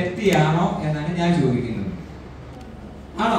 Healthy ആണോ എന്നാണ് ഞാൻ ചോദിക്കുന്നത്. ആണോ?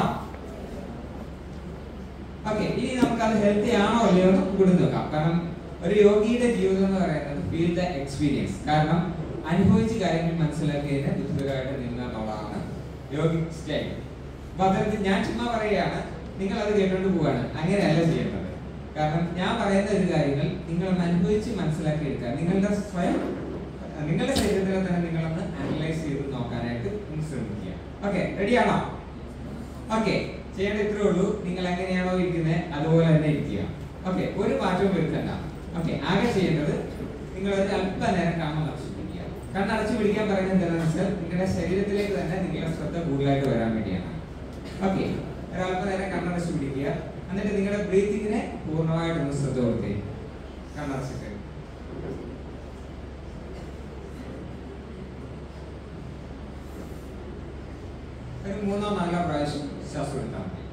ഓക്കെ, ഇനി നമുക്കത് ഹെൽത്തി ആണോ അല്ലയോ എന്ന് കൂടി നോക്കാം. കാരണം ഒരു യോഗിയുടെ ജീവിതം എന്ന് പറയുന്നത് ഫീൽ ദ എക്സ്പീരിയൻസ്. കാരണം അനുഭവിച്ച കാര്യങ്ങൾ മനസ്സിലാക്കിയതിന് ബുദ്ധിപരമായിട്ട് നിൽക്കുക എന്നുള്ളതാണ് യോഗിക് സ്റ്റൈൽ. അപ്പൊ അതായത് ഞാൻ ചുമ്മാ പറയുകയാണ്, നിങ്ങൾ അത് കേട്ടോണ്ട് പോവാണ്. അങ്ങനെയല്ല ചെയ്യേണ്ടത്. കാരണം ഞാൻ പറയുന്ന ഒരു കാര്യങ്ങൾ നിങ്ങളൊന്ന് അനുഭവിച്ച് മനസ്സിലാക്കിയെടുക്കുക. നിങ്ങളുടെ ശരീരത്തിലെ തന്നെ നിങ്ങളൊന്ന് അനലൈസ് ചെയ്ത് നോക്കാനായിട്ട് ശ്രമിക്കുക. ഓക്കെ, റെഡിയാണോ? ഓക്കെ, ചെയ്യേണ്ട ഇത്രേ ഉള്ളൂ. നിങ്ങൾ എങ്ങനെയാണോ ഇരിക്കുന്നത് അതുപോലെ തന്നെ ഇരിക്കുക. ഓക്കെ, ഒരു മാറ്റവും വരുത്തണ്ട. ഓക്കെ, ആകെ ചെയ്യേണ്ടത് നിങ്ങളൊരു അല്പനേരം കണ്ണടച്ചു പിടിക്കുക. കണ്ണടച്ചു പിടിക്കാൻ പറയുന്നത് എന്താണെന്ന് വെച്ചാൽ നിങ്ങളുടെ ശരീരത്തിലേക്ക് തന്നെ നിങ്ങളുടെ ശ്രദ്ധ കൂടുതലായിട്ട് വരാൻ വേണ്ടിയാണ്. ഓക്കെ, ഒരല്പനേരം കണ്ണടച്ചു പിടിക്കുക. എന്നിട്ട് നിങ്ങളുടെ ബ്രീത്തിങ്ങിനെ പൂർണ്ണമായിട്ടൊന്ന് ശ്രദ്ധ കൊടുത്തേ. കണ്ണടച്ചിട്ട് ഒരു 3-4 പ്രാവശ്യം ശ്വാസം എടുത്താൽ മതി.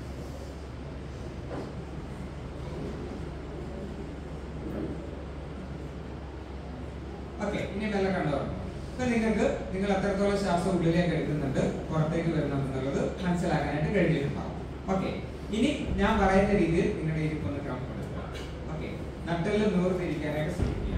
ഓക്കെ, ഇനി മെല്ലെ കണ്ടു. അപ്പൊ നിങ്ങൾ എത്രത്തോളം ശ്വാസം ഉള്ളിലേക്ക് എടുക്കുന്നുണ്ട്, പുറത്തേക്ക് വരുന്നുണ്ടെന്നുള്ളത് മനസ്സിലാക്കാനായിട്ട് കഴിഞ്ഞിട്ടുണ്ടാവും. ഓക്കെ, ഇനി ഞാൻ പറയുന്ന രീതിയിൽ നിങ്ങളുടെ ഇരിപ്പൊന്ന് ക്രമപ്പെടുത്തുക. ഓക്കെ, നട്ടെല്ല് നൂർന്നിരിക്കാനായിട്ട് ശ്രമിക്കുക.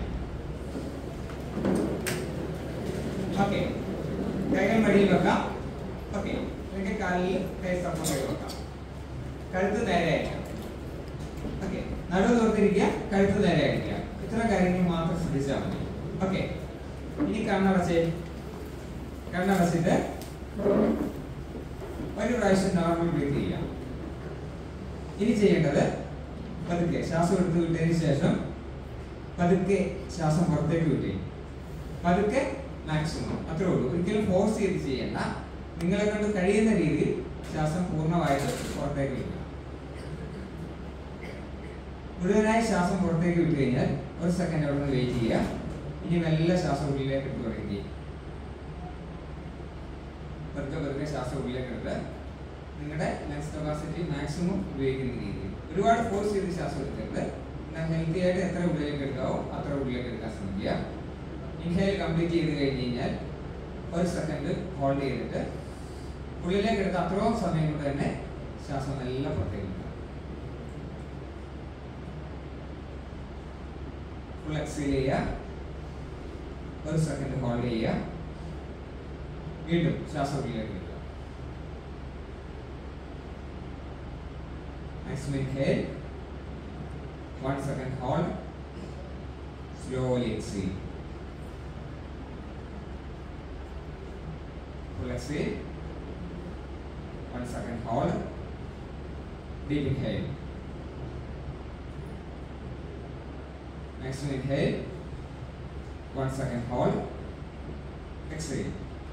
ഓക്കെ, കൈകൾ മടിയിൽ വെക്കാം. ഓക്കെ, അല്ലെങ്കിൽ കാലിൽ കൈ സർപ്പം കൈ വെക്കാം. കഴുത്ത് നേരെ അയക്കാം. ഓക്കെ, നടുവ് നൂർത്തിരിക്കുക, കഴുത്ത് നേരെ അയക്കുക. ഇത്ര കാര്യങ്ങൾ മാത്രം ശ്രദ്ധിച്ചാൽ മതി. ഓക്കെ, ഇനി കണ്ണടച്ചിട്ട് ഒരു പ്രാവശ്യം നോർമൽ ബ്രീത്ത് ചെയ്യാം. ഇനി ചെയ്യേണ്ടത് പതുക്കെ ശ്വാസം എടുത്ത് വിട്ടതിന് ശേഷം പതുക്കെ ശ്വാസം പുറത്തേക്ക് വിട്ടേ. പതുക്കെ മാക്സിമം, അത്രേ ഉള്ളൂ. ഒരിക്കലും ഫോഴ്സ് ചെയ്ത് ചെയ്യണ്ട. നിങ്ങളെ കൊണ്ട് കഴിയുന്ന രീതിയിൽ ശ്വാസം പൂർണ്ണമായിട്ട് പുറത്തേക്ക് വിടുക. മുഴുവനായി ശ്വാസം പുറത്തേക്ക് വിട്ടു കഴിഞ്ഞാൽ ഒരു സെക്കൻഡ് അവിടെ നിന്ന് വെയിറ്റ് ചെയ്യുക. ഇനി മെല്ലെ ശ്വാസം ഉള്ളിലേക്ക് എടുത്ത് തുടങ്ങി. പതുക്കെ ശ്വാസം ഉള്ളിലേക്ക് എടുത്ത് നിങ്ങളുടെ ലങ്സ് കപ്പാസിറ്റി മാക്സിമം ഉപയോഗിക്കുന്ന രീതിയിൽ. ഒരുപാട് ഫോഴ്സ് ചെയ്ത് ശ്വാസം എടുക്കരുത്. ഹെൽത്തി ആയിട്ട് എത്ര ഉള്ളിലേക്ക് എടുക്കാവോ അത്ര ഉള്ളിലേക്ക് എടുക്കാൻ ശ്രമിക്കുക. ഇൻഹേൽ കംപ്ലീറ്റ് ചെയ്ത് കഴിഞ്ഞ് കഴിഞ്ഞാൽ ഒരു സെക്കൻഡ് ഹോൾഡ് ചെയ്തിട്ട് ഉള്ളിലേക്ക് എടുത്ത് അത്രയും സമയം കൊണ്ട് തന്നെ ശ്വാസം നല്ല പുറത്തേക്ക് എടുക്കുക. ഫുൾ എക്സേൽ ചെയ്യുക. ഒരു സെക്കൻഡ് ഹോൾഡ് ചെയ്യുക. വീണ്ടും ശ്വാസം ഉള്ളിലേക്ക് എടുക്കുക. Maximum inhale. 1 second hold. Slowly exhale. Full exhale. 1 second hold. Deep inhale. Maximum inhale. 1 second hold. Exhale.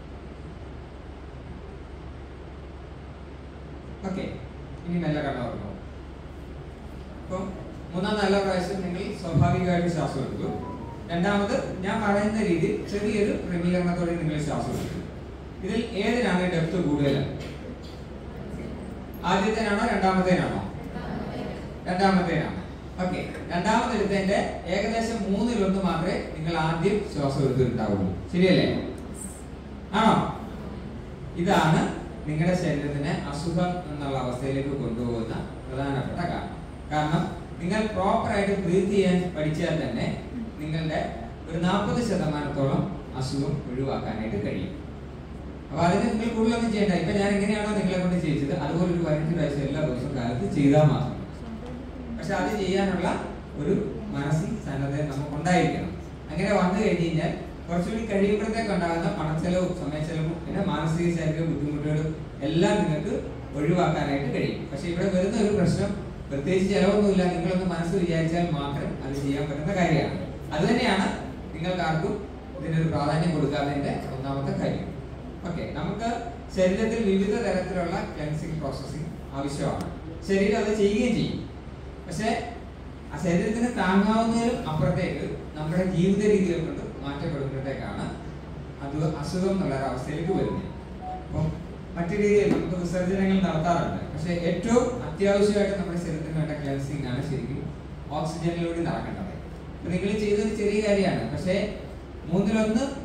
Okay. ഇനി മെല്ലെ കണ്ണുറങ്ങും. അപ്പം 3-4 പ്രാവശ്യം നിങ്ങൾ സ്വാഭാവികമായിട്ട് ശ്വാസം എടുത്തു. രണ്ടാമത് ഞാൻ പറയുന്ന രീതിയിൽ ചെറിയൊരു ക്രമീകരണത്തോടെ നിങ്ങൾ ശ്വാസം എടുത്തു. ഇതിൽ ഏതിനാണ് ഡെപ്ത് കൂടുതൽ? ആദ്യത്തേനാണോ രണ്ടാമത്തേനാണോ? രണ്ടാമത്തേനാണ്. ഓക്കെ, രണ്ടാമതെടുത്തതിന്റെ ഏകദേശം 1/3 മാത്രമേ നിങ്ങൾ ആദ്യം ശ്വാസം എടുത്തിട്ടുണ്ടാവുള്ളൂ. ശരിയല്ലേ? ആണോ? ഇതാണ് നിങ്ങളുടെ ശരീരത്തിനെ അസുഖം എന്നുള്ള അവസ്ഥയിലേക്ക് കൊണ്ടുപോകുന്ന പ്രധാനപ്പെട്ട കാരണം നിങ്ങൾ പ്രോപ്പറായിട്ട് ബ്രീത്ത് ചെയ്യാൻ പഠിച്ചാൽ തന്നെ നിങ്ങളുടെ ഒരു 40% അസുഖം ഒഴിവാക്കാനായിട്ട് കഴിയും. അപ്പൊ അതിന് നിങ്ങൾ കൂടുതലൊന്നും ചെയ്യേണ്ട. ഇപ്പൊ ഞാൻ എങ്ങനെയാണോ നിങ്ങളെ കൊണ്ട് ചെയ്യിച്ചത് അതുപോലെ ഒരു 15 പ്രാവശ്യം എല്ലാ ദിവസവും കാലത്ത് ചെയ്താൽ മാത്രം. പക്ഷെ അത് ചെയ്യാനുള്ള ഒരു മനസ്സിൽ സന്നദ്ധത നമുക്ക് ഉണ്ടായിരിക്കണം. അങ്ങനെ വന്നു കഴിഞ്ഞ് കഴിഞ്ഞാൽ കുറച്ചുകൂടി കഴിയുമ്പോഴത്തേക്ക് ഉണ്ടാകുന്ന പണച്ചെലവും സമയച്ചെലവും പിന്നെ മാനസിക ശാരീരിക ബുദ്ധിമുട്ടുകളും എല്ലാം നിങ്ങൾക്ക് ഒഴിവാക്കാനായിട്ട് കഴിയും. പക്ഷെ ഇവിടെ വരുന്ന ഒരു പ്രശ്നം പ്രത്യേകിച്ച് ചെലവൊന്നുമില്ല. നിങ്ങളൊന്ന് മനസ്സ് വിചാരിച്ചാൽ മാത്രം അത് ചെയ്യാൻ പറ്റുന്ന കാര്യമാണ്. അത് തന്നെയാണ് നിങ്ങൾക്ക് ആർക്കും ഇതിനൊരു പ്രാധാന്യം കൊടുക്കാത്തതിന്റെ ഒന്നാമത്തെ കാര്യം. ഓക്കെ, നമുക്ക് ശരീരത്തിൽ വിവിധ തരത്തിലുള്ള ക്ലെൻസിങ് പ്രോസസ്സിംഗ് ആവശ്യമാണ്. ശരീരം അത് ചെയ്യുകയും ചെയ്യും. പക്ഷെ ആ ശരീരത്തിന് താങ്ങാവുന്നതിലും അപ്പുറത്തേക്ക് നമ്മുടെ ജീവിത രീതികൾ കൊണ്ട് മാറ്റപ്പെടുമ്പോഴത്തേക്കാണ് അത് അസുഖം എന്നുള്ള അവസ്ഥയിലേക്ക് വരുന്നത്. അപ്പം മറ്റു രീതിയിൽ നമുക്ക് വിസർജനങ്ങൾ നടത്താറുണ്ട്. പക്ഷെ ഏറ്റവും അത്യാവശ്യമായിട്ട് നമ്മുടെ ശരീരത്തിന് വേണ്ട ക്ലെൻസിങ് ആണ് ശരിക്കും ഓക്സിജനിലൂടെ നടക്കേണ്ടത്. നിങ്ങൾ ചെയ്തൊരു ചെറിയ കാര്യമാണ്. പക്ഷെ 1/3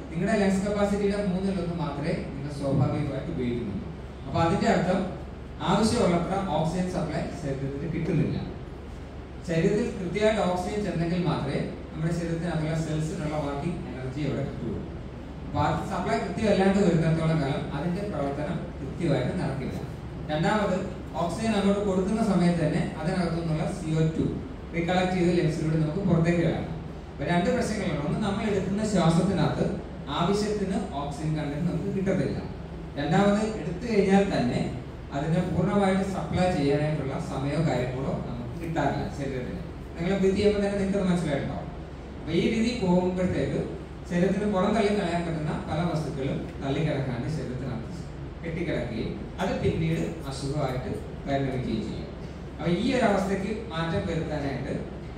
നിങ്ങളുടെ ലങ്സ് കപ്പാസിറ്റിയുടെ 1/3 മാത്രമേ നിങ്ങൾ സ്വാഭാവികമായിട്ട് ഉപയോഗിക്കുന്നുള്ളൂ. അപ്പൊ അതിന്റെ അർത്ഥം ആവശ്യമുള്ളത്ര ഓക്സിജൻ സപ്ലൈ ശരീരത്തിന് കിട്ടുന്നില്ല. ശരീരത്തിൽ കൃത്യമായിട്ട് ഓക്സിജൻ ചെന്നെങ്കിൽ മാത്രമേ നമ്മുടെ ശരീരത്തിനകത്തുള്ള സെൽസിനുള്ള വർക്കിംഗ് എനർജി അവിടെ കിട്ടുള്ളൂ. അപ്പൊ ആ സപ്ലൈ കൃത്യമല്ലാണ്ട് വരുന്നിടത്തോളം കാലം അതിന്റെ പ്രവർത്തനം കൃത്യമായിട്ട് നടക്കില്ല. രണ്ടാമത്, ഓക്സിജൻ അങ്ങോട്ട് കൊടുക്കുന്ന സമയത്ത് തന്നെ അതിനകത്തു നിന്നുള്ള CO2 റീകളക്ട് ചെയ്ത് ലെൻസിലൂടെ നമുക്ക് പുറത്തേക്ക് വരാം. അപ്പൊ രണ്ട് പ്രശ്നങ്ങളുണ്ട്. ഒന്ന്, നമ്മൾ എടുക്കുന്ന ശ്വാസത്തിനകത്ത് ആവശ്യത്തിന് ഓക്സിജൻ കണ്ടന്റ് നമുക്ക് കിട്ടത്തില്ല. രണ്ടാമത്, എടുത്തു കഴിഞ്ഞാൽ തന്നെ അതിനെ പൂർണ്ണമായിട്ട് സപ്ലൈ ചെയ്യാനായിട്ടുള്ള സമയമോ കാര്യങ്ങളോ നമുക്ക് കിട്ടാറില്ല ശരീരത്തിന്. നിങ്ങൾ ബ്രീത്ത് ചെയ്യുമ്പോൾ തന്നെ നിങ്ങൾക്ക് മനസ്സിലായിട്ടുണ്ടാവും. അപ്പൊ ഈ രീതി പോകുമ്പോഴത്തേക്ക് ശരീരത്തിന് പുറം തള്ളി കളയാൻ പറ്റുന്ന പല വസ്തുക്കളും തള്ളിക്കിടക്കാണ്ട് ശരീരത്തിനകത്ത് കെട്ടിക്കിടക്കുകയും അത് പിന്നീട് അസുഖമായിട്ട് പരിണമിക്കുകയും ചെയ്യും. അപ്പൊ ഈ ഒരു അവസ്ഥയ്ക്ക് മാറ്റം വരുത്താനായിട്ട്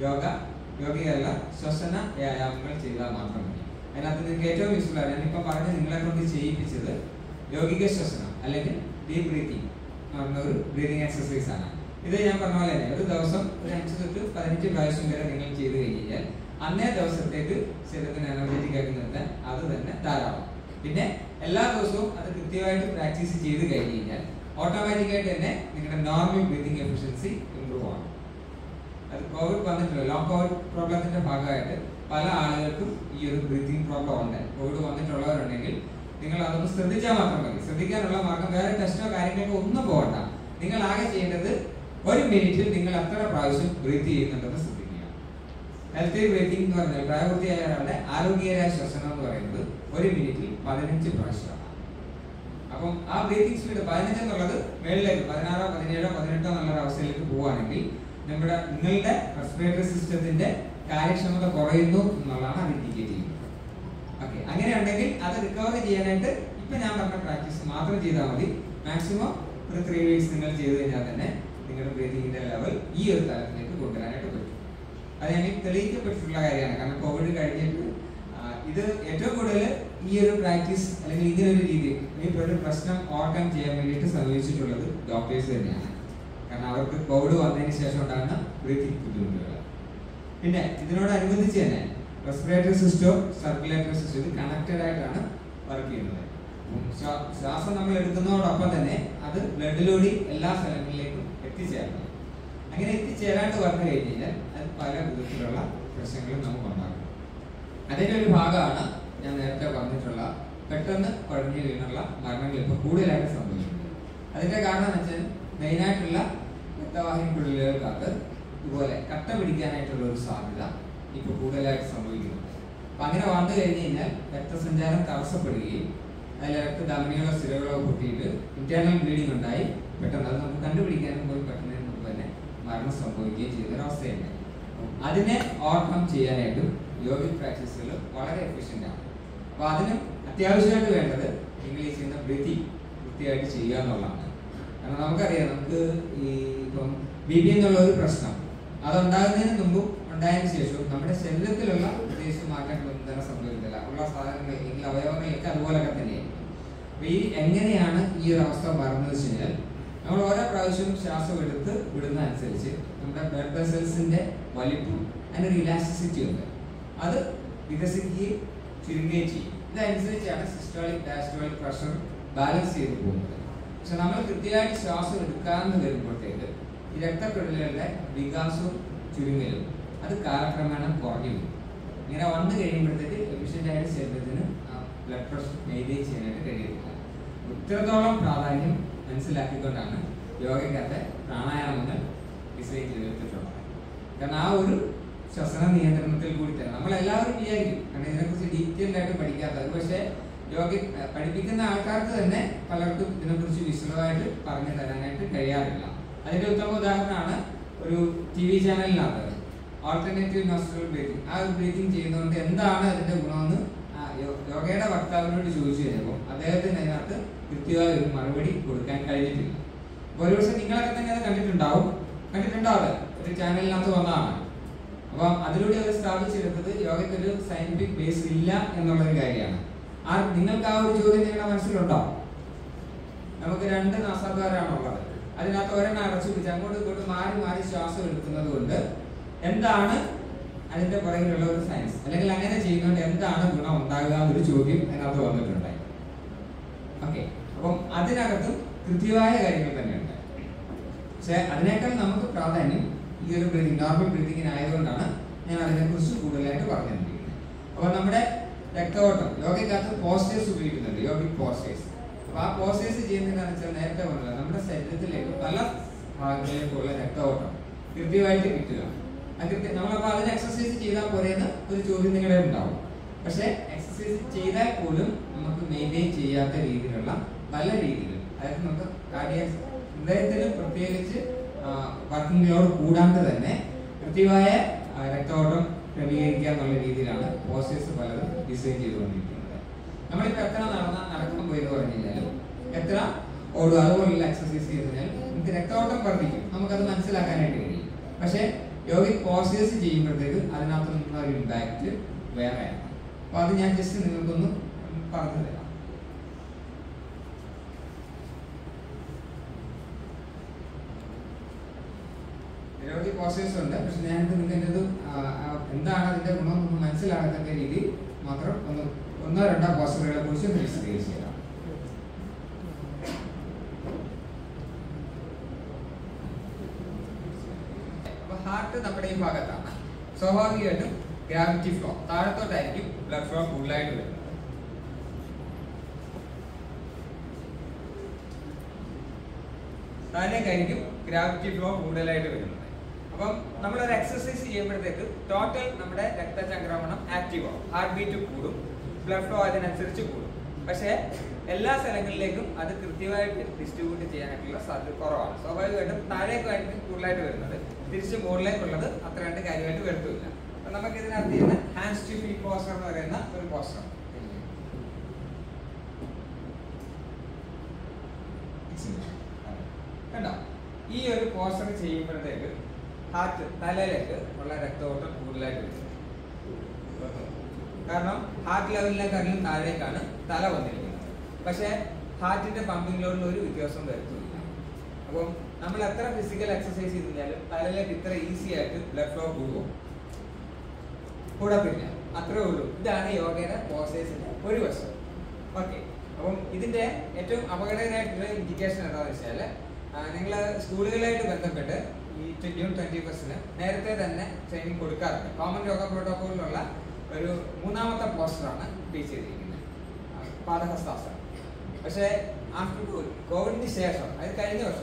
യോഗയല്ല ശ്വസന വ്യായാമങ്ങൾ ചെയ്താൽ മാത്രം മതി. അതിനകത്ത് നിങ്ങൾക്ക് ഏറ്റവും യൂസ്ഫുൾ ആണ് ഞാനിപ്പോൾ പറഞ്ഞ് നിങ്ങളെ കൊണ്ട് ചെയ്യിപ്പിച്ചത് യോഗിക ശ്വസനം അല്ലെങ്കിൽ ഡീപ് ബ്രീത്തിങ് ഒരു ബ്രീതിങ് എക്സസൈസ് ആണ്. ഇത് ഞാൻ പറഞ്ഞ പോലെ തന്നെ ഒരു ദിവസം ഒരു 5 തൊട്ട് 15 പ്രാവശ്യം വരെ നിങ്ങൾ ചെയ്ത് കഴിഞ്ഞാൽ അന്നേ ദിവസത്തേക്ക് ശരീരത്തിന് എനർജറ്റിക് ആയിട്ട് നിർത്താൻ അത് തന്നെ ധാരാളം. പിന്നെ എല്ലാ ദിവസവും അത് കൃത്യമായിട്ട് പ്രാക്ടീസ് ചെയ്ത് കഴിഞ്ഞ് കഴിഞ്ഞാൽ ഓട്ടോമാറ്റിക്കായിട്ട് തന്നെ നിങ്ങളുടെ നോർമൽ ബ്രീതിങ് എഫിഷ്യൻസി ഇംപ്രൂവ് ആകും. അത് കോവിഡ് വന്നിട്ടുള്ള ലോങ് കോവിഡ് പ്രോബ്ലത്തിന്റെ ഭാഗമായിട്ട് പല ആളുകൾക്കും ഈ ഒരു ബ്രീതിങ് പ്രോബ്ലം ഉണ്ട്. കോവിഡ് വന്നിട്ടുള്ളവരുണ്ടെങ്കിൽ നിങ്ങൾ അതൊന്ന് ശ്രദ്ധിച്ചാൽ മാത്രം മതി. ശ്രദ്ധിക്കാനുള്ള മാർഗം വേറെ ടെസ്റ്റോ കാര്യങ്ങളോ ഒന്നും പോകണ്ട. നിങ്ങൾ ആകെ ചെയ്യേണ്ടത് 1 മിനിറ്റിൽ നിങ്ങൾ എത്ര പ്രാവശ്യം ബ്രീത്ത് ചെയ്യുന്നുണ്ടെന്ന് ശ്രദ്ധിക്കുക. ഹെൽത്തി ബ്രീത്തിങ് എന്ന് പറഞ്ഞാൽ പ്രായപൂർത്തിയായ ഒരാളുടെ ആരോഗ്യകരമായ ശ്വസനം എന്ന് പറയുന്നത് 1 മിനിറ്റിൽ 15 പ്രാവശ്യമാണ്. അപ്പം ആ ബ്രീത്തിങ് സ്പീഡ് 15 എന്നുള്ളത് മേളിലേക്ക് 16, 17, 18 എന്നുള്ള അവസ്ഥയിലേക്ക് പോവുകയാണെങ്കിൽ നിങ്ങളുടെ റെസ്പിറേറ്ററി സിസ്റ്റത്തിന്റെ കാര്യക്ഷമത കുറയുന്നു എന്നുള്ളതാണ് അത് ഇൻഡിക്കേറ്റ് ചെയ്യുന്നത്. ഓക്കെ, അങ്ങനെയുണ്ടെങ്കിൽ അത് റിക്കവർ ചെയ്യാനായിട്ട് ഇപ്പൊ ഞാൻ പറഞ്ഞ പ്രാക്ടീസ് മാത്രം ചെയ്താൽ മതി. മാക്സിമം ഒരു 3 വീക്സ് നിങ്ങൾ ചെയ്ത് കഴിഞ്ഞാൽ തന്നെ നിങ്ങളുടെ ബ്രീതിങ്ങിന്റെ ലെവൽ ഈ ഒരു തലത്തിലേക്ക് കൊണ്ടുവരാനായിട്ട് പറ്റും. അത് ഞാൻ തെളിയിക്കപ്പെട്ടിട്ടുള്ള കാര്യമാണ്. കാരണം കോവിഡ് കഴിഞ്ഞിട്ട് ഇത് ഏറ്റവും കൂടുതൽ ഈ ഒരു പ്രാക്ടീസ് അല്ലെങ്കിൽ ഇങ്ങനെ ഒരു രീതി ഇപ്പോൾ ഒരു പ്രശ്നം ഓവർകം ചെയ്യാൻ വേണ്ടിയിട്ട് സമീപിച്ചിട്ടുള്ളത് ഡോക്ടേഴ്സ് തന്നെയാണ്. കാരണം അവർക്ക് കോവിഡ് വന്നതിന് ശേഷം ഉണ്ടാകുന്ന ബ്രീത്തിങ് ബുദ്ധിമുട്ടുകൾ. പിന്നെ ഇതിനോടനുബന്ധിച്ച് തന്നെ റെസ്പിറേറ്ററി സിസ്റ്റം സർക്കുലേറ്ററി സിസ്റ്റം ഇത് കണക്റ്റഡ് ആയിട്ടാണ് വർക്ക് ചെയ്യുന്നത്. ശ്വാസം നമ്മൾ എടുക്കുന്നതോടൊപ്പം തന്നെ അത് ബ്ലഡിലൂടെ എല്ലാ സ്ഥലങ്ങളിലേക്കും എത്തിച്ചേരണം. അങ്ങനെ എത്തിച്ചേരാണ്ട് വന്നു കഴിഞ്ഞാൽ അത് പല വിധത്തിലുള്ള പ്രശ്നങ്ങളും നമുക്ക് ഉണ്ടാകും. അതിൻ്റെ ഒരു ഭാഗമാണ് ഞാൻ നേരത്തെ പറഞ്ഞിട്ടുള്ള പെട്ടെന്ന് കുഴഞ്ഞു വീണുള്ള മരണങ്ങൾ ഇപ്പോൾ കൂടുതലായിട്ട് സംഭവിക്കുന്നത്. അതിൻ്റെ കാരണം എന്ന് വെച്ചാൽ മെയിനായിട്ടുള്ള രക്തവാഹിനിക്കുള്ളിലുകൾക്ക് ഇതുപോലെ കട്ട പിടിക്കാനായിട്ടുള്ള ഒരു സാധ്യത ഇപ്പോൾ കൂടുതലായിട്ട് സംഭവിക്കുന്നുണ്ട്. അപ്പം അങ്ങനെ വന്നു കഴിഞ്ഞ് കഴിഞ്ഞാൽ രക്തസഞ്ചാരം തടസ്സപ്പെടുകയും അതിൽ രക്തധമനികളോ സ്ഥിരകളോ പൊട്ടിയിട്ട് ഇന്റേണൽ ബ്ലീഡിംഗ് ഉണ്ടായി പെട്ടെന്ന് അത് നമുക്ക് കണ്ടുപിടിക്കാനും പോയി പറ്റുന്നതിന് മുമ്പ് തന്നെ മരണം സംഭവിക്കുകയും ചെയ്തൊരവസ്ഥയുണ്ട്. അതിനെ ഓവർകം ചെയ്യാനായിട്ടും യോഗിക് പ്രാക്ടീസുകൾ വളരെ എഫിഷ്യൻ്റ് ആണ്. അപ്പോൾ അതിനും അത്യാവശ്യമായിട്ട് വേണ്ടത് നിങ്ങൾ ഈ ചെയ്യുന്ന ബ്രീത്തിങ് കൃത്യമായിട്ട് ചെയ്യുക എന്നുള്ളതാണ്. കാരണം നമുക്കറിയാം നമുക്ക് ഈ ഇപ്പം BP എന്നുള്ള ഒരു പ്രശ്നം അതുണ്ടാകുന്നതിന് മുമ്പും ഉണ്ടായതിനു ശേഷവും നമ്മുടെ ശരീരത്തിലുള്ള ഉദ്ദേശം മാറ്റങ്ങളൊന്നും തന്നെ സംഭവിക്കില്ല. ഉള്ള സാധനങ്ങൾ അല്ലെങ്കിൽ അവയവങ്ങളിലൊക്കെ അതുപോലൊക്കെ തന്നെയാണ്. അപ്പൊ ഈ എങ്ങനെയാണ് ഈ ഒരു അവസ്ഥ മാറുന്നത് വെച്ച് കഴിഞ്ഞാൽ നമ്മൾ ഓരോ പ്രാവശ്യവും ശ്വാസം എടുത്ത് വിടുന്ന അനുസരിച്ച് നമ്മുടെ ബ്ലഡ് വെസൽസിന്റെ വലിപ്പം അതിനൊരു ഇലാസ്റ്റിസിറ്റി ഉണ്ട്. അത് വികസിക്കുകയും ചുരുങ്ങുകയും ചെയ്യും. ഇതനുസരിച്ചാണ് സിസ്റ്റോളിക് ഡയസ്റ്റോളിക് പ്രഷർ ബാലൻസ് ചെയ്ത് പോകുന്നത്. പക്ഷെ നമ്മൾ കൃത്യമായിട്ട് ശ്വാസം എടുക്കാമെന്ന് വരുമ്പോഴത്തേക്ക് ഈ രക്തക്കുഴലുകളുടെ വികാസവും ചുരുങ്ങലും അത് കാലക്രമേണ കുറഞ്ഞു വരും. ഇങ്ങനെ വന്നു കഴിയുമ്പോഴത്തേക്ക് എഫിഷ്യൻ്റ് ആയിട്ട് ശരീരത്തിന് ബ്ലഡ് പ്രഷർ മെയിൻറ്റെയിൻ ചെയ്യാനായിട്ട് കഴിയുന്നില്ല. ഇത്രത്തോളം പ്രാധാന്യം മനസ്സിലാക്കിക്കൊണ്ടാണ് യോഗയ്ക്കകത്തെ പ്രാണായാമങ്ങൾ ഡിസൈൻ ചെയ്തെടുത്തിട്ടുള്ളത്. കാരണം ആ ഒരു ശ്വസന നിയന്ത്രണത്തിൽ കൂടി തന്നെ നമ്മളെല്ലാവരും വിചാരിക്കും. കാരണം ഇതിനെക്കുറിച്ച് ഡീറ്റെയിൽഡ് ആയിട്ട് പഠിക്കാത്തത് പക്ഷേ യോഗ പഠിപ്പിക്കുന്ന ആൾക്കാർക്ക് തന്നെ പലർക്കും ഇതിനെക്കുറിച്ച് വിശദമായിട്ട് പറഞ്ഞു തരാനായിട്ട് കഴിയാറില്ല. അതിന്റെ ഉത്തമ ഉദാഹരണമാണ് ഒരു TV ചാനലിനകത്ത് ഓൾട്ടർനേറ്റീവ് നോസ്ട്രൽ ബ്രീത്തിങ്. ആ ഒരു ബ്രീത്തിങ് ചെയ്യുന്നതുകൊണ്ട് എന്താണ് അതിന്റെ ഗുണമെന്ന് യോഗയുടെ വക്താവിനോട് ചോദിച്ചു കഴിഞ്ഞപ്പോൾ അദ്ദേഹത്തിന് അതിനകത്ത് കൃത്യമായ ഒരു മറുപടി കൊടുക്കാൻ കഴിഞ്ഞിട്ടില്ല. അപ്പോൾ ഒരു പക്ഷേ നിങ്ങളൊക്കെ തന്നെ അത് കണ്ടിട്ടുണ്ടാവും ഒരു ചാനലിനകത്ത് വന്നതാണ്. അപ്പം അതിലൂടെ അവർ സ്ഥാപിച്ചെടുത്തത് യോഗയ്ക്കൊരു സയന്റിഫിക് ബേസ് ഇല്ല എന്നുള്ളൊരു കാര്യമാണ്. നിങ്ങൾക്ക് ആ ഒരു ചോദ്യം നിങ്ങളുടെ മനസ്സിലുണ്ടോ? നമുക്ക് 2 നാസാദ്വാരമാണുള്ളത്. അതിനകത്ത് ഒരെണ്ണം അടച്ചു പിടിച്ച് അങ്ങോട്ടും ഇങ്ങോട്ടും മാറി മാറി ശ്വാസം എടുക്കുന്നത് കൊണ്ട് എന്താണ് അതിന്റെ പുറകിലുള്ള ഒരു സയൻസ്, അല്ലെങ്കിൽ അങ്ങനെ ചെയ്യുന്നതുകൊണ്ട് എന്താണ് ഗുണം ഉണ്ടാകുക എന്നൊരു ചോദ്യം അതിനകത്ത് വന്നിട്ടുണ്ടായി. ഓക്കെ, അപ്പം അതിനകത്തും കൃത്യമായ കാര്യങ്ങൾ തന്നെയുണ്ട്. പക്ഷെ അതിനേക്കാൾ നമുക്ക് പ്രാധാന്യം ഈ ഒരു ബ്രീതിങ്, നോർമൽ ബ്രീതിങ്ങിനായതുകൊണ്ടാണ് ഞാൻ അതിനെക്കുറിച്ച് കൂടുതലായിട്ട് പറഞ്ഞിരിക്കുന്നത്. അപ്പൊ നമ്മുടെ രക്തഓട്ടം യോഗയ്ക്കകത്ത് പോസ്റ്റേഴ്സ് ഉപയോഗിക്കുന്നുണ്ട്, യോഗിക് പോസ്റ്റേഴ്സ്. അപ്പൊ ആ പോസ്റ്റേഴ്സ് ചെയ്യുന്നതെന്ന് വെച്ചാൽ നേരത്തെ പറഞ്ഞില്ല, നമ്മുടെ ശരീരത്തിലേക്ക് പല ഭാഗങ്ങളിലേക്കുള്ള രക്തഓട്ടം കൃത്യമായിട്ട് കിട്ടുക. നമ്മളപ്പോ അതിന് എക്സസൈസ് ചെയ്താൽ പോരെയെന്ന് ഒരു ചോദ്യം നിങ്ങളുടെ ഉണ്ടാവും. പക്ഷെ എക്സസൈസ് ചെയ്താൽ പോലും നമുക്ക് മെയിൻറ്റെയിൻ ചെയ്യാത്ത രീതിയിലുള്ള പല രീതികൾ, അതായത് നമുക്ക് ഹൃദയത്തിന് പ്രത്യേകിച്ച് വർക്കിംഗ് ലോഡ് കൂടാണ്ട് തന്നെ കൃത്യമായ രക്തഓട്ടം ക്രമീകരിക്കുക എന്നുള്ള രീതിയിലാണ് പോസ്റ്റേഴ്സ് പലതും ഡിസൈൻ ചെയ്തുകൊണ്ടിരിക്കുന്നത്. നമ്മളിപ്പോൾ എത്ര നടക്കാൻ പോയെന്ന് പറഞ്ഞു കഴിഞ്ഞാലും, എത്ര ഓടുക, അതുപോലുള്ള എക്സസൈസ് ചെയ്ത് കഴിഞ്ഞാൽ നമുക്ക് രക്തഓട്ടം വർദ്ധിക്കും, നമുക്കത് മനസ്സിലാക്കാനായിട്ട് കഴിയും. പക്ഷെ യോഗിക് പോസ്റ്റേഴ്സ് ചെയ്യുമ്പോഴത്തേക്കും അതിനകത്ത് നിന്നുള്ള ഒരു ഇമ്പാക്റ്റ് വേറെയാണ്. അപ്പൊ അത് ഞാൻ ജസ്റ്റ് നിങ്ങൾക്കൊന്ന് പറഞ്ഞു തരാം. നിരവധി പോസ്റ്റേഴ്സ് ഉണ്ട്, പക്ഷെ ഞാനിത് നിങ്ങൾക്ക് എന്താണ് അതിന്റെ ഗുണം എന്ന് മനസ്സിലാകത്തക്ക രീതിയിൽ മാത്രം ഒന്നോ രണ്ടോ പോസ്റ്ററുകളെ കുറിച്ച് വിശദീകരിച്ചു തരാം. ഹാർട്ട് നമ്മുടെ ഈ ഭാഗത്താണ്. സ്വാഭാവികമായിട്ടും ഗ്രാവിറ്റി ഫ്ലോ താഴത്തോട്ടായിരിക്കും ബ്ലഡ് ഫ്ലോ കൂടുതലായിട്ട് വരുന്നത്. താഴേക്കായിരിക്കും ഗ്രാവിറ്റി ഫ്ലോ കൂടുതലായിട്ട് വരുന്നത്. അപ്പം നമ്മളൊരു എക്സസൈസ് ചെയ്യുമ്പോഴത്തേക്ക് ടോട്ടൽ നമ്മുടെ രക്തചംക്രമണം ആക്റ്റീവ് ആവും, ഹാർട്ട് ബീറ്റ് കൂടും, ബ്ലഡ് ഫ്ലോ അതിനനുസരിച്ച് കൂടും. പക്ഷേ എല്ലാ സ്ഥലങ്ങളിലേക്കും അത് കൃത്യമായിട്ട് ഡിസ്ട്രിബ്യൂട്ട് ചെയ്യാനായിട്ടുള്ള സാധ്യത കുറവാണ്. സ്വാഭാവികമായിട്ടും താഴേക്കായിരിക്കും കൂടുതലായിട്ട് വരുന്നത്, തിരിച്ച് മുകളിലേക്കുള്ളത് അത്ര കണ്ട് കാര്യമായിട്ട് വരുത്തില്ല. അപ്പൊ നമുക്ക് ഇതിനകത്ത് ചെയ്യുന്ന ഹാൻഡ്സ് ടു ഫീറ്റ് പോസ്റ്റർ എന്ന് പറയുന്ന ഒരു പോസ്റ്റർ കണ്ടോ. ഈ ഒരു പോസ്റ്റർ ചെയ്യുമ്പോഴത്തേക്ക് ഹാർട്ട് തലയിലേക്ക് ഉള്ള രക്തഓട്ടം കൂടുതലായിട്ട് വരും. കാരണം ഹാർട്ട് ലെവലിനെക്കാട്ടിലും താഴേക്കാണ് തല വന്നിരിക്കുന്നത്. പക്ഷെ ഹാർട്ടിന്റെ പമ്പിംഗ് ലോഡിൽ ഒരു വ്യത്യാസം വരുത്തില്ല. അപ്പം നമ്മൾ എത്ര ഫിസിക്കൽ എക്സസൈസ് ചെയ്താലും തലയിലേക്ക് ഇത്ര ഈസി ആയിട്ട് ബ്ലഡ് ഫ്ലോ കൂടുമോ? കൂടത്തില്ല, അത്രേ ഉള്ളൂ. ഇതാണ് യോഗയുടെ പോസ്റ്റേഴ്സിന്റെ ഒരു വശം. ഓക്കെ, അപ്പം ഇതിന്റെ ഏറ്റവും അപകടകരമായിട്ടുള്ള ഇൻഡിക്കേഷൻ എന്താണെന്ന് വെച്ചാൽ, നിങ്ങൾ സ്കൂളുകളായിട്ട് ബന്ധപ്പെട്ട് ഈ ജൂൺ 21 നേരത്തെ തന്നെ ട്രെയിനിങ് കൊടുക്കാറുണ്ട്. കോമൺ യോഗ പ്രോട്ടോക്കോളിലുള്ള ഒരു 3ാമത്തെ പോസ്റ്ററാണ് ടീച്ച് ചെയ്തിരിക്കുന്നത്, പാദഹസ്താസനം. പക്ഷേ ആഫ്റ്റർ കോവിഡിന് ശേഷം, അത് കഴിഞ്ഞ വർഷം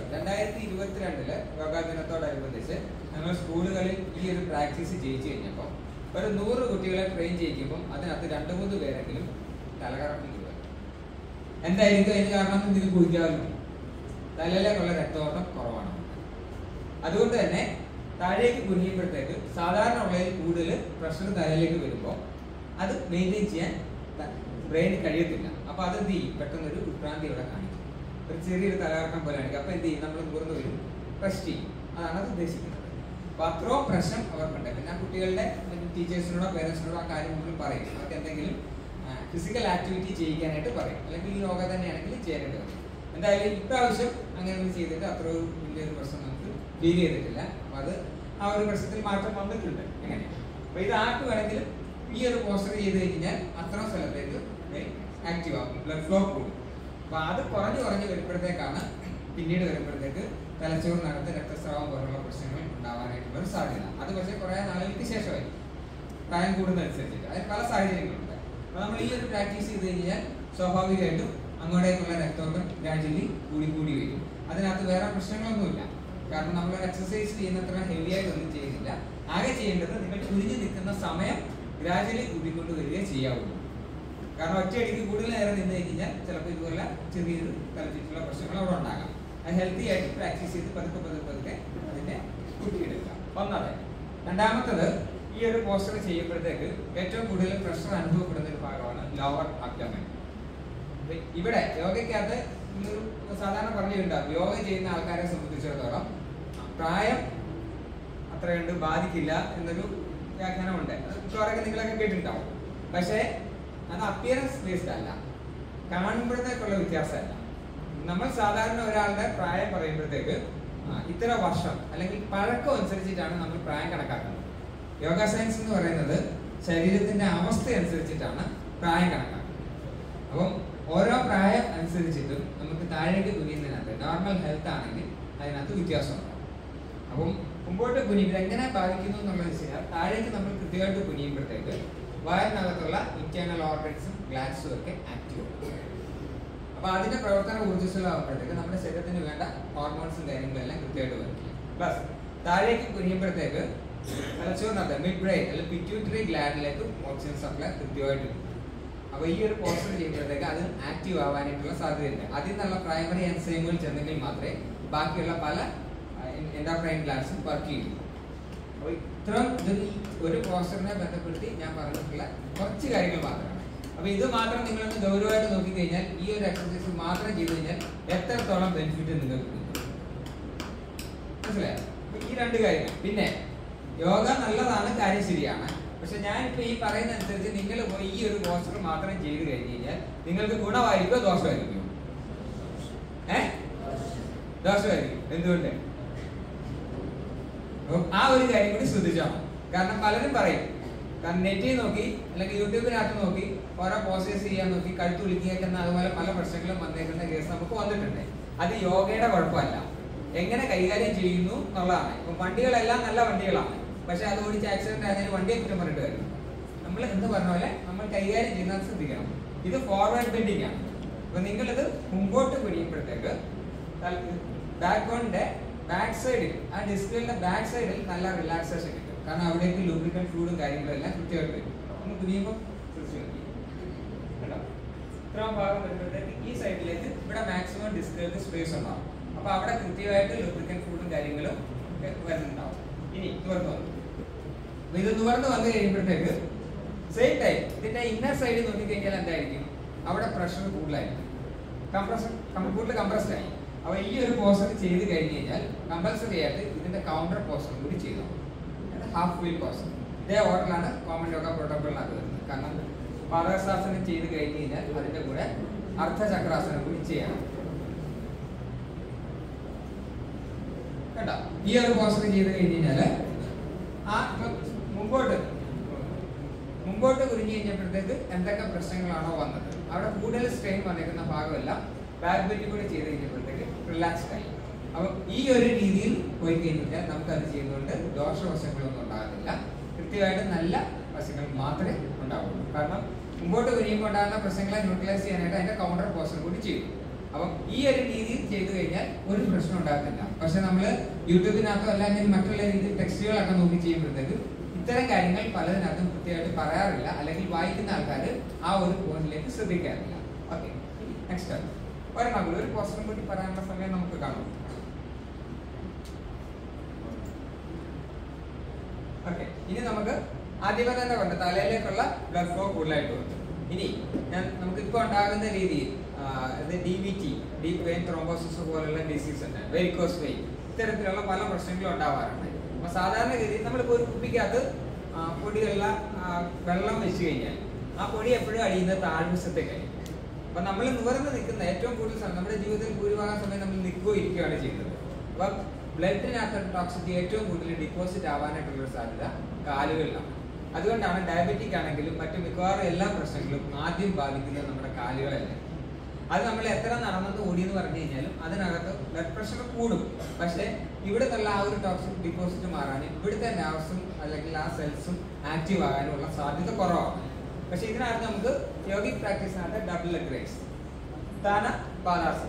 2022 യോഗാ ദിനത്തോടനുബന്ധിച്ച് ഞങ്ങൾ സ്കൂളുകളിൽ ഈ ഒരു പ്രാക്ടീസ് ചെയ്യിച്ചു കഴിഞ്ഞപ്പോൾ ഒരു 100 കുട്ടികളെ ട്രെയിൻ ചെയ്യിക്കുമ്പോൾ അതിനകത്ത് 2-3 പേരെങ്കിലും തലകറക്കം വരും. എന്തായിരിക്കും അതിന് കാരണം? ഇതിന് കുടിക്കാറുണ്ട്, തലയിലേക്കുള്ള രക്തഓട്ടം കുറവാണ്. അതുകൊണ്ട് തന്നെ താഴേക്ക് കുനിയുമ്പോഴത്തേക്ക് സാധാരണ ഉള്ളതിൽ കൂടുതൽ പ്രഷർ തലയിലേക്ക് വരുമ്പോൾ അത് മെയിൻറ്റെയിൻ ചെയ്യാൻ ബ്രെയിന് കഴിയത്തില്ല. അപ്പൊ അതെന്ത് ചെയ്യും? പെട്ടെന്നൊരു വിഭ്രാന്തി ഇവിടെ കാണിക്കും, ഒരു ചെറിയൊരു തലകറക്കം പോലെ കാണിക്കും. അപ്പൊ എന്ത് ചെയ്യും? നമ്മൾ തുറന്നു വരും, റെസ്റ്റ് ചെയ്യും. അതാണ് അത് ഉദ്ദേശിക്കുന്നത്. അപ്പൊ അത്രയും പ്രശ്നം അവർക്കുണ്ട്. പിന്നെ കുട്ടികളുടെ ടീച്ചേഴ്സിനോടോ പേരൻസിനോടോ ആ കാര്യം നമ്മൾ പറയും. അവർക്ക് എന്തെങ്കിലും ഫിസിക്കൽ ആക്ടിവിറ്റി ചെയ്യിക്കാനായിട്ട് പറയും, അല്ലെങ്കിൽ ഈ യോഗ തന്നെയാണെങ്കിൽ ചെയ്യേണ്ടി വരും. എന്തായാലും ഇപ്രാവശ്യം അങ്ങനെ ഒന്നും ചെയ്തിട്ട് അത്ര വലിയൊരു പ്രശ്നം നമുക്ക് ഫീൽ ചെയ്തിട്ടില്ല. അപ്പൊ അത് ആ ഒരു പ്രശ്നത്തിൽ മാറ്റം വന്നിട്ടുണ്ട്. എങ്ങനെ? അപ്പൊ ഇത് ആർക്ക് വേണമെങ്കിലും ഈ ഒരു പോസ്റ്റർ ചെയ്ത് കഴിഞ്ഞാൽ അത്ര സ്ഥലത്തേക്ക് ആക്റ്റീവ് ആകും, ബ്ലഡ് ഫ്ലോ കൂടും. അപ്പൊ അത് കുറഞ്ഞു വരുമ്പോഴത്തേക്കാണ് പിന്നീട് വരുമ്പോഴത്തേക്ക് തലച്ചോറിനകത്ത് രക്തസ്രാവം പോലുള്ള പ്രശ്നങ്ങൾ ഉണ്ടാവാനായിട്ടുള്ള ഒരു സാധ്യത. അത് പക്ഷേ കുറെ നാളുകൾക്ക് ശേഷമായി, പ്രായം കൂടുന്നതനുസരിച്ചിട്ട്. അതിന് പല സാഹചര്യങ്ങളുണ്ട്. അപ്പൊ നമ്മൾ ഈ ഒരു പ്രാക്ടീസ് ചെയ്ത് കഴിഞ്ഞാൽ സ്വാഭാവികമായിട്ടും അങ്ങോട്ടേക്കുള്ള രക്തോട്ടം ഗ്രാജുവലി കൂടി വരും. അതിനകത്ത് വേറെ പ്രശ്നങ്ങളൊന്നുമില്ല. കാരണം നമ്മൾ എക്സസൈസ് ചെയ്യുന്നത്ര ഹെവി ആയിട്ടൊന്നും ചെയ്യുന്നില്ല. ആകെ ചെയ്യേണ്ടത് നിങ്ങൾ കുനിഞ്ഞു നിൽക്കുന്ന സമയം ഗ്രാജുവലി കൂട്ടിക്കൊണ്ട് വരികയെ ചെയ്യാവുള്ളൂ. കാരണം ഒറ്റയടിക്ക് കൂടുതൽ നേരം നിന്ന് കഴിഞ്ഞാൽ ചിലപ്പോൾ ഇതുപോലെ ചെറിയൊരു തലചുറ്റുള്ള പ്രശ്നങ്ങൾ അവിടെ ഉണ്ടാകാം. അത് ഹെൽത്തി ആയിട്ട് പ്രാക്ടീസ് ചെയ്ത് പതുക്കെ അതിനെ കൂട്ടിയെടുക്കുക. ഒന്നത്. രണ്ടാമത്തത്, ഈ ഒരു പോസ്റ്റർ ചെയ്യുമ്പോഴത്തേക്ക് ഏറ്റവും കൂടുതൽ പ്രഷർ അനുഭവപ്പെടുന്ന ഒരു ഭാഗമാണ് ലോവർ അബ്ഡോമൻ. ഇവിടെ യോഗയ്ക്കകത്ത് സാധാരണ പറഞ്ഞിട്ടുണ്ടാകും, യോഗ ചെയ്യുന്ന ആൾക്കാരെ സംബന്ധിച്ചിടത്തോളം പ്രായം അത്ര കണ്ട് ബാധിക്കില്ല എന്നൊരു വ്യാഖ്യാനമുണ്ട്. മിക്കവാറൊക്കെ നിങ്ങളൊക്കെ കേട്ടിട്ടുണ്ടാവും. പക്ഷേ അത് അപ്പിയറൻസ് ബേസ്ഡ് അല്ല, കാണുമ്പോഴത്തേക്കുള്ള വ്യത്യാസമല്ല. നമ്മൾ സാധാരണ ഒരാളുടെ പ്രായം പറയുമ്പോഴത്തേക്ക് ഇത്ര വർഷം അല്ലെങ്കിൽ പഴക്കം അനുസരിച്ചിട്ടാണ് നമ്മൾ പ്രായം കണക്കാക്കുന്നത്. യോഗ സയൻസ് എന്ന് പറയുന്നത് ശരീരത്തിന്റെ അവസ്ഥ അനുസരിച്ചിട്ടാണ് പ്രായം കണക്കാക്കുന്നത്. അപ്പം ഓരോ പ്രായം അനുസരിച്ചിട്ടും നമുക്ക് താഴേക്ക് കുനിയുന്നതിനകത്ത് നോർമൽ ഹെൽത്ത് ആണെങ്കിൽ അതിനകത്ത് വ്യത്യാസം ഉണ്ടാവും. അപ്പം മുമ്പോട്ട് കുനിയുമ്പോൾ എങ്ങനെ ബാധിക്കുന്നു എന്നുള്ളത് വെച്ച് കഴിഞ്ഞാൽ താഴേക്ക് നമ്മൾ കൃത്യമായിട്ട് കുനിയുമ്പോഴത്തേക്ക് വയറിനകത്തുള്ള ഇന്റേണൽ ഓർഗൻസും ഗ്ലാൻസും ഒക്കെ ആക്റ്റീവ് ആവും. അപ്പൊ അതിന്റെ പ്രവർത്തനം ഊർജ്ജസ്വലമാകുമ്പോഴത്തേക്ക് നമ്മുടെ ശരീരത്തിന് വേണ്ട ഹോർമോൺസും കാര്യങ്ങളും എല്ലാം കൃത്യമായിട്ട് വരും. പ്ലസ് താഴേക്ക് കുനിയുമ്പോഴത്തേക്ക് തലച്ചോറിനകത്ത് മിഡ് ബ്രെയിൻ അല്ലെങ്കിൽ പിറ്റ്യൂട്ടറി ഗ്ലാൻഡിലേക്ക് ഓക്സിജൻ സപ്ലൈ കൃത്യമായിട്ട് കിട്ടും. അപ്പൊ ഈ ഒരു പോസ്റ്റർ ചെയ്യുമ്പോഴത്തേക്ക് അത് ആക്റ്റീവ് ആവാനായിട്ടുള്ള സാധ്യതയുണ്ട്. അതിൽ നിന്നുള്ള പ്രൈമറി എൻസൈമുകൾ ചെന്നെങ്കിൽ മാത്രമേ ബാക്കിയുള്ള പല എൻഡോക്രൈൻ ഗ്ലാൻഡ്സും വർക്ക് ചെയ്യൂ. അപ്പോൾ ഇത്രയും ഒരു പോസ്റ്ററിനെ ബന്ധപ്പെടുത്തി ഞാൻ പറഞ്ഞിട്ടുള്ള കുറച്ച് കാര്യങ്ങൾ മാത്രമാണ്. അപ്പൊ ഇത് മാത്രം നിങ്ങളൊന്ന് ഗൗരവമായിട്ട് നോക്കിക്കഴിഞ്ഞാൽ ഈ ഒരു എക്സസൈസ് മാത്രം ചെയ്തു കഴിഞ്ഞാൽ എത്രത്തോളം ബെനിഫിറ്റ് നിങ്ങൾക്ക് കിട്ടും. മനസ്സിലായോ? ഈ രണ്ട് കാര്യങ്ങൾ. പിന്നെ യോഗ നല്ലതാണ്, കാര്യം ശരിയാണ്. പക്ഷെ ഞാനിപ്പോ ഈ പറയുന്ന അനുസരിച്ച് നിങ്ങൾ പോയി ഈ ഒരു പോസ്റ്റർ മാത്രം ചെയ്ത് കഴിഞ്ഞ് കഴിഞ്ഞാൽ നിങ്ങൾക്ക് ഗുണമായിരിക്കോ ദോഷമായിരിക്കും? ദോഷമായിരിക്കും. എന്തുകൊണ്ട്? ആ ഒരു കാര്യം കൂടി ശ്രദ്ധിച്ചോ. കാരണം പലരും പറയും, കാരണം നെറ്റിൽ നോക്കി അല്ലെങ്കിൽ യൂട്യൂബിനകത്ത് നോക്കി ഓരോ പോസ്റ്റേഴ്സ് ചെയ്യാൻ നോക്കി കഴുത്ത് വിളിക്കുന്ന അതുപോലെ പല പ്രശ്നങ്ങളും വന്നേക്കുന്ന കേസ് നമുക്ക് വന്നിട്ടുണ്ട്. അത് യോഗയുടെ കുഴപ്പമല്ല, എങ്ങനെ കൈകാര്യം ചെയ്യുന്നു എന്നുള്ളതാണ്. ഇപ്പൊ വണ്ടികളെല്ലാം നല്ല വണ്ടികളാണ്, പക്ഷെ അത് ഓടിച്ച് ആക്സിഡന്റ് ആയതിന് വണ്ടിയെ കുറ്റം പറഞ്ഞിട്ട് കാര്യം. നമ്മൾ എന്ത് പറഞ്ഞ പോലെ നമ്മൾ കൈകാര്യം ചെയ്യുന്നത് ശ്രദ്ധിക്കണം. ഇത് ഫോർവേഡ് ബെൻഡിങ് ആണ്. അപ്പൊ നിങ്ങളിത് മുമ്പോട്ട് കുനിയുമ്പോഴത്തേക്ക് ബാക്ക് ബോണിന്റെ ബാക്ക് സൈഡിൽ, ആ ഡിസ്കിന്റെ ബാക്ക് സൈഡിൽ നല്ല റിലാക്സേഷൻ കിട്ടും. കാരണം അവിടേക്ക് ലൂബ്രിക്കന്റ് ഫ്ലൂയിഡും കാര്യങ്ങളും എല്ലാം കൃത്യമായിട്ട് വരും. ഒന്ന് കുനിയുമ്പോൾ കേട്ടോ, ഇത്രയും ഭാഗം വരുമ്പോഴത്തേക്ക് ഈ സൈഡിലേക്ക് ഇവിടെ മാക്സിമം ഡിസ്കുകൾക്ക് സ്പേസ് ഉണ്ടാവും. അപ്പൊ അവിടെ കൃത്യമായിട്ട് ലൂബ്രിക്കന്റ് ഫ്ലൂയിഡും കാര്യങ്ങളും വരുന്നുണ്ടാവും. ഇനി തുറന്നു വന്നു, ഇത് തുറന്നു വന്നു കഴിയുമ്പോഴത്തേക്ക് സെയിം ടൈം ഇതിന്റെ ഇന്നർ സൈഡിൽ നോക്കിക്കഴിഞ്ഞാൽ എന്തായിരിക്കും? അവിടെ പ്രഷർ കൂടുതലായിരിക്കും, കൂടുതൽ കംപ്രസ്ഡ് ആയി. അപ്പൊ ഈ ഒരു പോസ്റ്റർ ചെയ്ത് കഴിഞ്ഞ് കഴിഞ്ഞാൽ കമ്പൽസറി ആയിട്ട് ഇതിന്റെ കൗണ്ടർ പോസ്റ്റർ കൂടി ചെയ്തു, ഹാഫ് വീൽ പോസ്റ്റർ. ഇതേ ഓർഡറിലാണ് കോമൺ യോഗ പ്രോട്ടോക്കോളിനകത്ത് വരുന്നത്. കാരണം പാദഹസ്താസനം ചെയ്ത് കഴിഞ്ഞ് കഴിഞ്ഞാൽ അതിന്റെ കൂടെ അർദ്ധചക്രാസനം കൂടി ചെയ്യണം. കേട്ടോ, ഈ ഒരു പോസ്റ്റർ ചെയ്ത് കഴിഞ്ഞ് കഴിഞ്ഞാല് ആ മുമ്പോട്ട് കുരിഞ്ഞു കഴിഞ്ഞപ്പോഴത്തേക്ക് എന്തൊക്കെ പ്രശ്നങ്ങളാണോ വന്നത് അവിടെ കൂടുതൽ സ്ട്രെയിൻ വന്നേക്കുന്ന ഭാഗമെല്ലാം ബാക്ക് ബെൻഡ് കൂടി ചെയ്ത് കഴിഞ്ഞപ്പോഴത്തേക്ക് റിലാക്സ്ഡ് ആയി. അപ്പം ഈ ഒരു രീതിയിൽ പോയി കഴിഞ്ഞാൽ നമുക്കത് ചെയ്യുന്നതുകൊണ്ട് ദോഷവശങ്ങളൊന്നും ഉണ്ടാകുന്നില്ല. കൃത്യമായിട്ട് നല്ല വശങ്ങൾ മാത്രമേ ഉണ്ടാവുള്ളൂ. കാരണം മുമ്പോട്ട് കുരിയുമ്പോൾ ഉണ്ടാകുന്ന പ്രശ്നങ്ങളെ ന്യൂട്രലൈസ് ചെയ്യാനായിട്ട് അതിന്റെ കൗണ്ടർ പോസ്റ്റർ കൂടി ചെയ്യും. അപ്പം ഈ ഒരു രീതിയിൽ ചെയ്തു കഴിഞ്ഞാൽ ഒരു പ്രശ്നം ഉണ്ടാകുന്നില്ല. പക്ഷെ നമ്മൾ യൂട്യൂബിനകത്തോ അല്ലെങ്കിൽ മറ്റുള്ള രീതിയിൽ ടെക്സ്റ്റുകളൊക്കെ നോക്കി ചെയ്യുമ്പോഴത്തേക്ക് ഇത്തരം കാര്യങ്ങൾ പലതിനകത്തും കൃത്യമായിട്ട് പറയാറില്ല, അല്ലെങ്കിൽ വായിക്കുന്ന ആൾക്കാർ ആ ഒരു പോയിന്റിലേക്ക് ശ്രദ്ധിക്കാറില്ല. ഓക്കെ, നെക്സ്റ്റ് ഒരെണ്ണം കൂടി, ഒരു പോസ്റ്ററും കൂടി പറയാനുള്ള സമയം നമുക്ക് കാണും. ഓക്കെ, ഇനി നമുക്ക് ആദ്യമേ തന്നെ കൊണ്ട് തലയിലേക്കുള്ള ബ്ലഡ് ഫ്ലോ കൂടുതലായിട്ട് വന്നു. ഇനി നമുക്ക് ഇപ്പോൾ ഉണ്ടാകുന്ന രീതിയിൽ DVT, ഡീപ് വെയിൻ ത്രോംബോസിസ് പോലുള്ള ഡിസീസ് ഉണ്ട്, വെരിക്കോസ് വെയിൻ, ഇത്തരത്തിലുള്ള പല പ്രശ്നങ്ങളും ഉണ്ടാവാറുണ്ട്. അപ്പൊ സാധാരണ രീതിയിൽ നമ്മളിപ്പോൾ ഒരു കുപ്പിക്കകത്ത് പൊടിയുള്ള വെള്ളം വെച്ച് കഴിഞ്ഞാൽ ആ പൊടി എപ്പോഴും അടിയുന്നത് താഴ്വശത്തേക്കായി. അപ്പൊ നമ്മൾ നിവർന്ന് നിൽക്കുന്ന ഏറ്റവും കൂടുതൽ സമയം നമ്മുടെ ജീവിതത്തിൽ ഭൂരിഭാഗം സമയം നമ്മൾ നിൽക്കുകയോ ഇരിക്കുകയാണ് ചെയ്യുന്നത്. അപ്പൊ ബ്ലഡിനകത്ത് ടോക്സിറ്റി ഏറ്റവും കൂടുതൽ ഡിപ്പോസിറ്റ് ആവാനായിട്ടുള്ള സാധ്യത കാലുകളിലാണ്. അതുകൊണ്ടാണ് ഡയബറ്റിക് ആണെങ്കിലും മറ്റു മിക്കവാറും എല്ലാ പ്രശ്നങ്ങളും ആദ്യം ബാധിക്കുന്നത് നമ്മുടെ കാലുകളല്ല. അത് നമ്മൾ എത്ര നടന്നത് ഓടിയെന്ന് പറഞ്ഞു കഴിഞ്ഞാലും അതിനകത്ത് ബ്ലഡ് പ്രഷർ കൂടും. പക്ഷെ ഇവിടെ നിന്നുള്ള ആ ഒരു ടോക്സിക് ഡിപ്പോസിറ്റ് മാറാനും ഇവിടുത്തെ നെർവ്സും അല്ലെങ്കിൽ ആ സെൽസും ആക്റ്റീവ് ആകാനുള്ള സാധ്യത കുറവാണ്. പക്ഷെ ഇതിനകത്ത് നമുക്ക് യോഗിക് പ്രാക്ടീസിനകത്ത് ഡബിൾ ലെഗ് റൈസ്, താന പാദാസനം,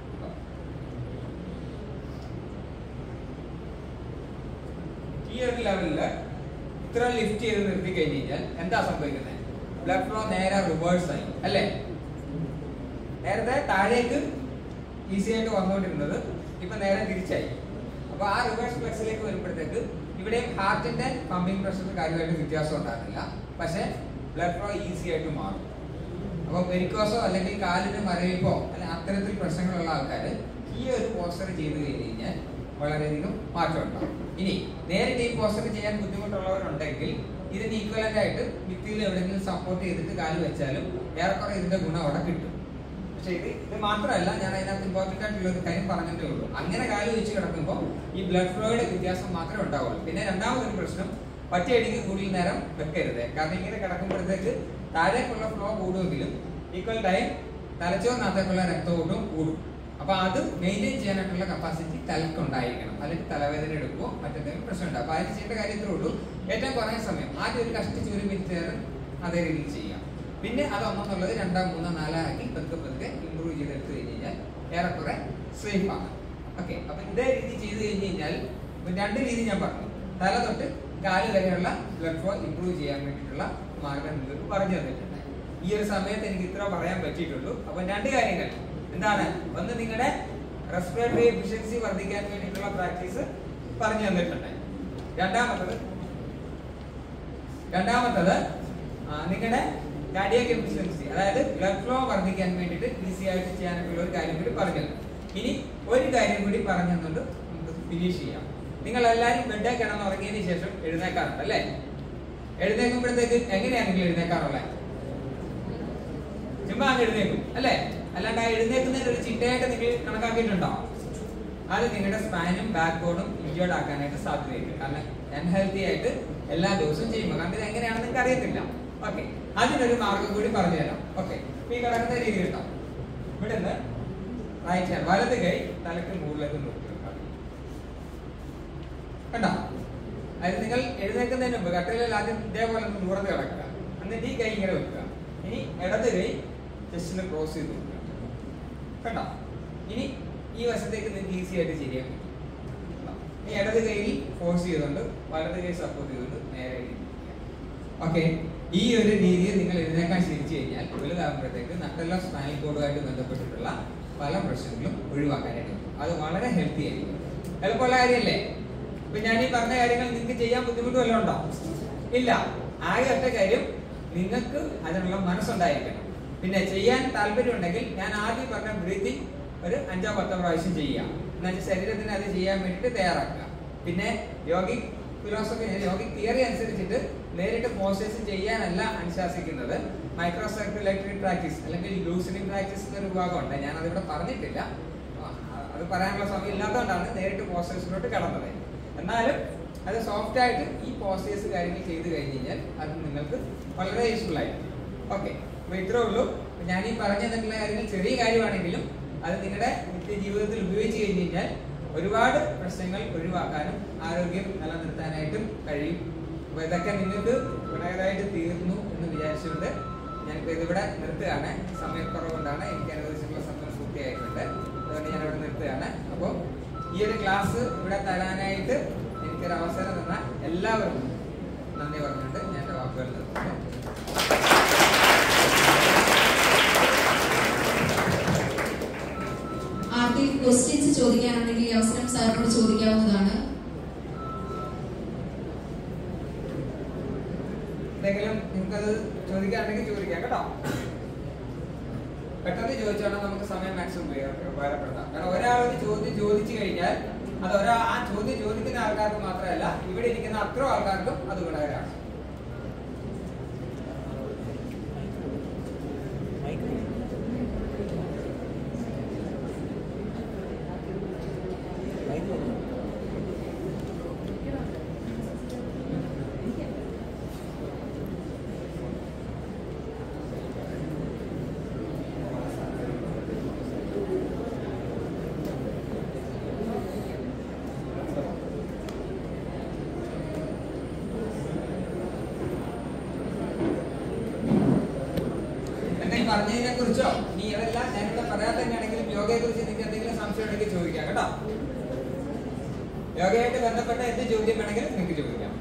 ഈ ഒരു ലെവലില് ഇത്ര ലിഫ്റ്റ് ചെയ്ത് നിർത്തി കഴിഞ്ഞ് കഴിഞ്ഞാൽ എന്താ സംഭവിക്കുന്നത്? ബ്ലഡ് ഫ്ലോ നേരെ റിവേഴ്സ് ആയി അല്ലേ? നേരത്തെ താഴേക്ക് ഈസി ആയിട്ട് വന്നുകൊണ്ടിരുന്നത് ഇപ്പൊ നേരെ തിരിച്ചായി. അപ്പൊ ആ റിവേഴ്സ് ഫ്ലെക്സിലേക്ക് വരുമ്പോഴത്തേക്ക് ഇവിടെ ഹാർട്ടിന്റെ പമ്പിംഗ് പ്രഷറിന് കാര്യമായിട്ട് വ്യത്യാസം ഉണ്ടാകുന്നില്ല, പക്ഷെ ബ്ലഡ് ഫ്ലോ ഈസി ആയിട്ട് മാറും. അപ്പൊ വെരിക്കോസോ അല്ലെങ്കിൽ കാലിന് മരവിപ്പോ അല്ലെങ്കിൽ അത്തരത്തിൽ പ്രശ്നങ്ങളുള്ള ആൾക്കാർ ഈ ഒരു പോസ്റ്റർ ചെയ്ത് കഴിഞ്ഞ് കഴിഞ്ഞാൽ വളരെയധികം മാറ്റം ഉണ്ടാവും. ഇനി നേരിട്ട് ഈ പോസ്റ്റർ ചെയ്യാൻ ബുദ്ധിമുട്ടുള്ളവരുണ്ടെങ്കിൽ ഇതിന് ഈക്വലന്റ് ആയിട്ട് ഭിത്തിയിൽ എവിടെയെങ്കിലും സപ്പോർട്ട് ചെയ്തിട്ട് കാല് വെച്ചാലും ഏറെക്കുറെ ഇതിന്റെ ഗുണം അവിടെ കിട്ടും. പക്ഷെ ഇത് മാത്രമല്ല, ഞാൻ അതിനകത്ത് ഇമ്പോർട്ടന്റ് ആയിട്ടുള്ള ഒരു കാര്യം പറഞ്ഞിട്ടേ ഉള്ളൂ. അങ്ങനെ കാല് വെച്ച് കിടക്കുമ്പോൾ ഈ ബ്ലഡ് ഫ്ലോയുടെ വ്യത്യാസം മാത്രമേ ഉണ്ടാവുള്ളൂ. പിന്നെ രണ്ടാമതൊരു പ്രശ്നം, ഒറ്റയടിക്ക് കൂടുതൽ നേരം വെക്കരുത്. കാരണം ഇങ്ങനെ കിടക്കുമ്പോഴത്തേക്ക് താഴേക്കുള്ള ഫ്ലോ കൂടുമെങ്കിലും ഈക്വൽ ടൈം തലച്ചോറിനകത്തേക്കുള്ള രക്തയോട്ടവും കൂടും. അപ്പൊ അത് മെയിൻറ്റെയിൻ ചെയ്യാനായിട്ടുള്ള കപ്പാസിറ്റി തലക്കുണ്ടായിരിക്കണം. അല്ലെങ്കിൽ തലവേദന എടുക്കുമോ മറ്റെന്തെങ്കിലും പ്രശ്നം ഉണ്ടാകും. അപ്പൊ അതിന് ചെയ്യേണ്ട കാര്യത്തിലേ ഉള്ളൂ, ഏറ്റവും കുറഞ്ഞ സമയം ആദ്യം ഒരു കഷ്ടിച്ച് 1 മിനിറ്റ് നേരം അതേ രീതിയിൽ ചെയ്യാം. പിന്നെ അത് ഒന്നെന്നുള്ളത് 2, 3, 4 ആക്കി പതുക്കെ ഇമ്പ്രൂവ് ചെയ്തെടുത്ത് കഴിഞ്ഞ് കഴിഞ്ഞാൽ ഏറെക്കുറെ സേഫ് ആണ്. ഓക്കെ, അപ്പൊ ഇതേ രീതി ചെയ്ത് കഴിഞ്ഞ് കഴിഞ്ഞാൽ 2 രീതി ഞാൻ പറഞ്ഞു. തല തൊട്ട് കാല് വരെയുള്ള ബ്ലഡ് ഫ്ലോ ഇമ്പ്രൂവ് ചെയ്യാൻ വേണ്ടിയിട്ടുള്ള മാർഗം നിങ്ങൾക്ക് പറഞ്ഞു തന്നിട്ടുണ്ട്. ഈ ഒരു സമയത്ത് എനിക്ക് ഇത്ര പറയാൻ പറ്റിയിട്ടുള്ളൂ. അപ്പൊ 2 കാര്യങ്ങൾ എന്താണ്? ഒന്ന്, നിങ്ങളുടെ റെസ്പിറേറ്ററി എഫിഷ്യൻസി വർദ്ധിക്കാൻ വേണ്ടിയിട്ടുള്ള പ്രാക്ടീസ് പറഞ്ഞു തന്നിട്ടുണ്ട്. രണ്ടാമത്തത് നിങ്ങളുടെ കാർഡിയാക് എഫിഷ്യൻസി, അതായത് ബ്ലഡ് ഫ്ലോ വർദ്ധിക്കാൻ വേണ്ടിയിട്ട് ഈസി ആയിട്ട് ചെയ്യാനുള്ള ഒരു കാര്യം കൂടി പറഞ്ഞു. ഇനി ഒരു കാര്യം കൂടി പറഞ്ഞു തന്നുകൊണ്ട് നമുക്ക് ഫിനിഷ് ചെയ്യാം. നിങ്ങൾ എല്ലാവരും ബെഡേ കിടന്നുറങ്ങിയതിന് ശേഷം എഴുന്നേക്കാറുണ്ട് അല്ലേ? എഴുന്നേക്കുമ്പോഴത്തേക്ക് എങ്ങനെയാണ് നിങ്ങൾ എഴുന്നേക്കാറുള്ളത്? ചുമ്മാ അങ്ങ് എഴുന്നേക്കും അല്ലേ? അല്ലാണ്ട് ആ എഴുന്നേക്കുന്നതിന് ഒരു ചിട്ടയായിട്ട് നിങ്ങൾ കണക്കാക്കിയിട്ടുണ്ടോ? അത് നിങ്ങളുടെ സ്പൈനും ബാക്ക് ബോണും ഇഞ്ചേർഡ് ആക്കാനായിട്ട് സാധ്യതയുണ്ട്. കാരണം അൺഹെൽത്തി ആയിട്ട് എല്ലാ ദിവസവും ചെയ്യുമ്പോൾ, കാരണം ഇത് എങ്ങനെയാണെന്ന് നിങ്ങൾക്ക് അറിയത്തില്ല. ഓക്കെ, അതിനൊരു മാർഗം കൂടി പറഞ്ഞു തരാം. ഓക്കെ, ഈ കിടക്കുന്ന രീതി കിട്ടാം. ഇവിടെ നിന്ന് റൈറ്റ് ഹാൻഡ്, വലത് കൈ തലക്ക് മുകളിലേക്ക് നോക്കി വെക്കാം. കണ്ടോ? അതായത് നിങ്ങൾ എഴുന്നേൽക്കുന്നതിന് മുമ്പ് കട്ടിലിൽ ആദ്യം ഇതേപോലെ ഒന്ന് ദൂരത്ത് കിടക്കുക. എന്നിട്ട് ഈ കൈ ഇങ്ങനെ വെക്കുക. ഇനി ഇടത് കൈ ജസ്റ്റ് ക്രോസ് ചെയ്ത് വെക്കുക. കണ്ടോ? ഇനി ഈ വശത്തേക്ക് നിങ്ങൾക്ക് ഈസി ആയിട്ട് ചെയ്യാൻ പറ്റും. ഈ ഇടത് കൈയിൽ ഫോഴ്സ് ചെയ്തുകൊണ്ട് വലത് കൈ സപ്പോർട്ട് ചെയ്തുകൊണ്ട് നേരെ. ഓക്കെ, ഈ ഒരു രീതിയിൽ നിങ്ങൾ എഴുന്നേക്കാൻ ശീലിച്ചു കഴിഞ്ഞാൽ വലുതാകുമ്പോഴത്തേക്ക് നട്ടെല്ല സ്പൈനൽ കോഡുമായിട്ട് ബന്ധപ്പെട്ടിട്ടുള്ള പല പ്രശ്നങ്ങളും ഒഴിവാക്കാനായിട്ട് പറ്റും. അത് വളരെ ഹെൽത്തി ആയിരിക്കും. എളുപ്പമുള്ള കാര്യമല്ലേ? ഇപ്പൊ ഞാൻ ഈ പറഞ്ഞ കാര്യങ്ങൾ നിങ്ങൾക്ക് ചെയ്യാൻ ബുദ്ധിമുട്ട് വല്ലതും ഉണ്ടോ? ഇല്ല. ആകെ ഒറ്റ കാര്യം, നിങ്ങൾക്ക് അതിനുള്ള മനസ്സുണ്ടായിരിക്കണം. പിന്നെ ചെയ്യാൻ താല്പര്യം ഉണ്ടെങ്കിൽ ഞാൻ ആദ്യം പറഞ്ഞ ബ്രീത്തിങ് ഒരു 5-10 പ്രാവശ്യം ചെയ്യുക. എന്നുവെച്ചാൽ ശരീരത്തിന് അത് ചെയ്യാൻ വേണ്ടിയിട്ട് തയ്യാറാക്കുക. പിന്നെ യോഗിക് ഫിലോസഫി, യോഗിക് തിയറി അനുസരിച്ചിട്ട് നേരിട്ട് പോസ്റ്റേഴ്സ് ചെയ്യാനല്ല അനുശാസിക്കുന്നത്. മൈക്രോ സർക്കുലേറ്ററി പ്രാക്ടീസ് അല്ലെങ്കിൽ ലൂസനിങ് പ്രാക്ടീസ് എന്നൊരു വിഭാഗമുണ്ട്. ഞാൻ അതിവിടെ പറഞ്ഞിട്ടില്ല, അത് പറയാനുള്ള സമയം ഇല്ലാത്തതുകൊണ്ടാണ് നേരിട്ട് പോസ്റ്റേഴ്സിലോട്ട് കടന്നത്. എന്നാലും അത് സോഫ്റ്റ് ആയിട്ട് ഈ പോസ്റ്റേഴ്സ് കാര്യങ്ങൾ ചെയ്ത് കഴിഞ്ഞ് കഴിഞ്ഞാൽ അത് നിങ്ങൾക്ക് വളരെ യൂസ്ഫുൾ ആയിരിക്കും. ഓക്കെ, അപ്പൊ ഇത്രേ ഉള്ളൂ. ഞാൻ ഈ പറഞ്ഞു തന്നിട്ടുള്ള കാര്യങ്ങൾ ചെറിയ കാര്യമാണെങ്കിലും അത് നിങ്ങളുടെ നിത്യജീവിതത്തിൽ ഉപയോഗിച്ച് കഴിഞ്ഞ് കഴിഞ്ഞാൽ ഒരുപാട് പ്രശ്നങ്ങൾ ഒഴിവാക്കാനും ആരോഗ്യം നിലനിർത്താനായിട്ടും കഴിയും. അപ്പൊ ഇതൊക്കെ നിങ്ങൾക്ക് ഗുണകരമായിട്ട് തീർന്നു എന്ന് വിചാരിച്ചുകൊണ്ട് ഞാനിപ്പോൾ ഇതിവിടെ നിർത്തുകയാണ്. സമയക്കുറവുകൊണ്ടാണ്, എനിക്ക് അനുവദിച്ചിട്ടുള്ള സമയം പൂർത്തിയായിട്ടുണ്ട്. അതുകൊണ്ട് ഞാനിവിടെ നിർത്തുകയാണ്. അപ്പോൾ ഈ ഒരു ക്ലാസ് ഇവിടെ തരാനായിട്ട് എനിക്കൊരു അവസരം തന്ന എല്ലാവർക്കും നന്ദി പറഞ്ഞിട്ട് ഞാൻ എൻ്റെ വാക്കുകൾ നിർത്തുന്നു. ആർക്കെങ്കിലും ക്വസ്റ്റ്യൻസ് ചോദിക്കാനുണ്ടെങ്കിൽ ഈ അവസരം സാറിനോട് ചോദിക്കാവുന്നതാണ്. എന്തെങ്കിലും നിങ്ങൾക്കത് ചോദിക്കാനുണ്ടെങ്കിൽ ചോദിക്കാം കേട്ടോ. പെട്ടെന്ന് ചോദിച്ചാൽ നമുക്ക് സമയം മാക്സിമം ഉപകാരപ്പെടുത്താം. കാരണം ഒരാളൊരു ചോദ്യം ചോദിച്ചു കഴിഞ്ഞാൽ അത് ആ ചോദ്യം ചോദിക്കുന്ന ആൾക്കാർക്ക് മാത്രമല്ല, ഇവിടെ ഇരിക്കുന്ന അത്ര ആൾക്കാർക്കും അത് ഗുണകരമാണ്. പറഞ്ഞതിനെ കുറിച്ചോ നീ ഇതെല്ലാം ഞാനിവിടെ പറയാതെ തന്നെയാണെങ്കിലും യോഗയെ കുറിച്ച് നിങ്ങൾക്ക് എന്തെങ്കിലും സംശയം ഉണ്ടെങ്കിൽ ചോദിക്കാം കേട്ടോ. യോഗയായിട്ട് ബന്ധപ്പെട്ട എന്ത് ചോദ്യം വേണമെങ്കിലും നിങ്ങൾക്ക് ചോദിക്കാം.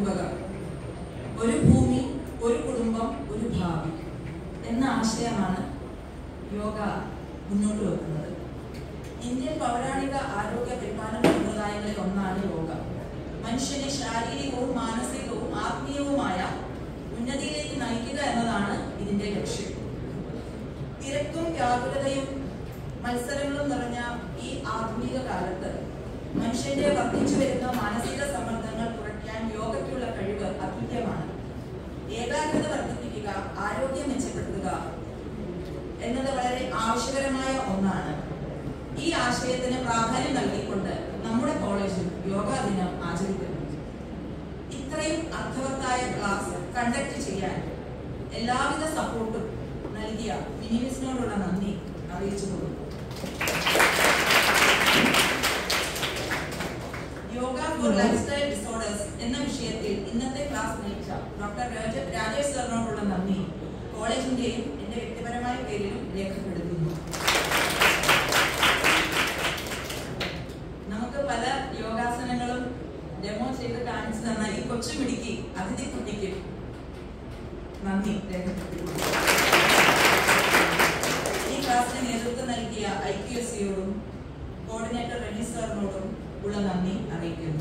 കുടുംബകം, ഒരു ഭൂമി, ഒരു കുടുംബം, ഒരു ഭാവി എന്ന ആശയമാണ് യോഗ മുന്നോട്ട് വെക്കുന്നത്. ഇന്ത്യൻ പൗരാണിക ആരോഗ്യ പരിപാലന സമ്പ്രദായങ്ങളിൽ ഒന്നാണ് യോഗ. മനുഷ്യനെ ശാരീരികവും മാനസികവും ആത്മീയവുമായ ഉന്നതിയിലേക്ക് നയിക്കുക എന്നതാണ് ഇതിന്റെ ലക്ഷ്യം. തിരക്കും വ്യാകുലതയും മത്സരങ്ങളും നിറഞ്ഞ ഈ ആധുനിക കാലത്ത് മനുഷ്യന്റെ വർദ്ധിച്ചു വരുന്ന മാനസിക സമ്മർദ്ദങ്ങൾ കുറയ്ക്കാൻ യോഗയ്ക്കുള്ള കഴിവ് അതുല്യമാണ്. ഏകാഗ്രത വർദ്ധിപ്പിക്കുക, ആരോഗ്യം മെച്ചപ്പെടുത്തുക എന്നത് വളരെ ആവശ്യകരമായ ഒന്നാണ്. ഈ ആശയത്തിന് പ്രാധാന്യം നൽകിക്കൊണ്ട് നമ്മുടെ കോളേജിൽ യോഗാ ദിനം ആചരിക്കുന്നു. ഇത്രയും അർത്ഥവത്തായ ക്ലാസ് കണ്ടക്ട് ചെയ്യാൻ എല്ലാവിധ സപ്പോർട്ടും നൽകിയ മിനിമിസിനോടുള്ള നന്ദി അറിയിച്ചുകൊള്ളുന്നു. Yoga for lifestyle disorders എന്ന വിഷയത്തിൽ ഇന്നത്തെ ക്ലാസ് നയിച്ച ഡോക്ടർ രാജേഷ് സാറിനോടുള്ള നന്ദി കോളേജിന്റെയും എന്റെ വ്യക്തിപരമായ പേരിലും രേഖപ്പെടുത്തുന്നു. നമുക്ക് പല യോഗാസനങ്ങളും ഡെമോ ചെയ്ത് കാണിച്ചു തന്ന ഈ കൊച്ചുമിടിക്ക് അതിഥി കുട്ടിക്ക് നന്ദി രേഖപ്പെടുത്തുന്നു. ഈ ക്ലാസ്സിന് നേതൃത്വം നൽകിയ IQSCയോടും കോർഡിനേറ്റർ റെനി സാറിനോടും ഉള്ള നന്ദി അറിയിക്കുന്നു.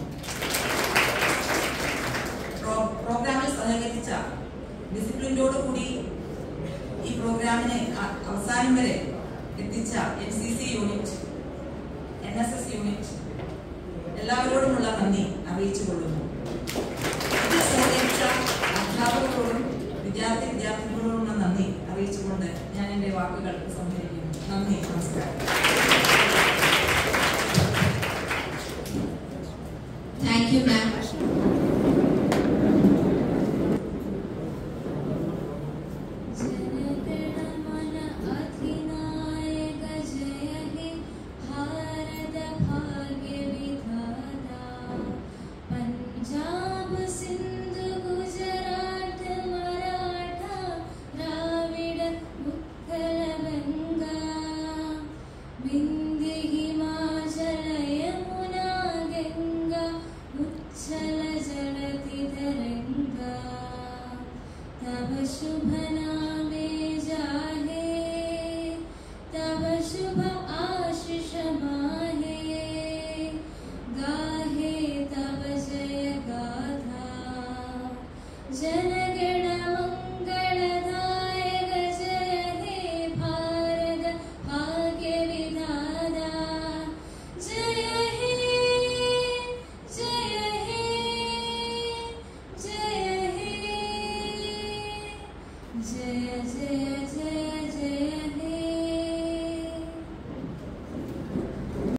പ്രോഗ്രാമിൽ സഹകരിച്ച ഡിസിപ്ലിനോടുകൂടി ഈ പ്രോഗ്രാമിനെ അവസാനം വരെ എത്തിച്ച NCC യൂണിറ്റ്, NSS യൂണിറ്റ് എല്ലാവരോടുമുള്ള നന്ദി അറിയിച്ചുകൊള്ളുന്നു. ഇതിൽ സഹകരിച്ച അധ്യാപകരോടും വിദ്യാർത്ഥിനികളോടുമുള്ള നന്ദി അറിയിച്ചുകൊണ്ട് ഞാൻ എൻ്റെ വാക്കുകൾ സംഹരിക്കുന്നു. നന്ദി, നമസ്കാരം. Thank you, ma'am. जय